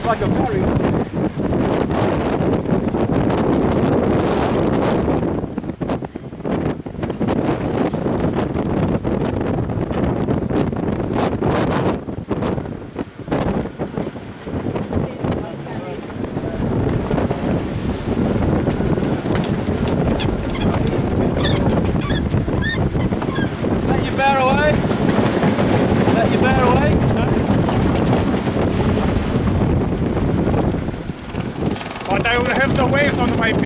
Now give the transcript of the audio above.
like a ferry. Let you bear away. Let you bear away. But I will have the waves on my